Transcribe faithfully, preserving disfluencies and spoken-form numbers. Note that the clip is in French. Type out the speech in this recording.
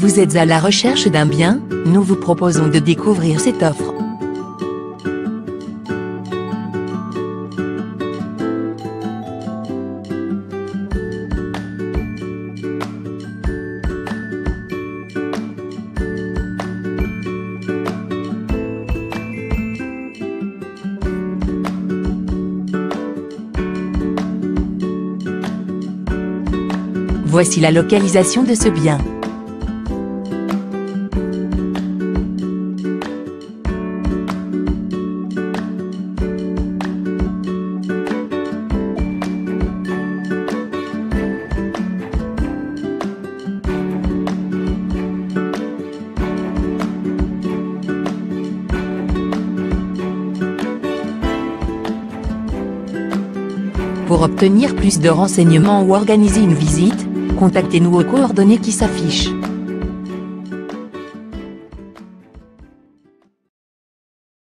Vous êtes à la recherche d'un bien? Nous vous proposons de découvrir cette offre. Voici la localisation de ce bien. Pour obtenir plus de renseignements ou organiser une visite, contactez-nous aux coordonnées qui s'affichent.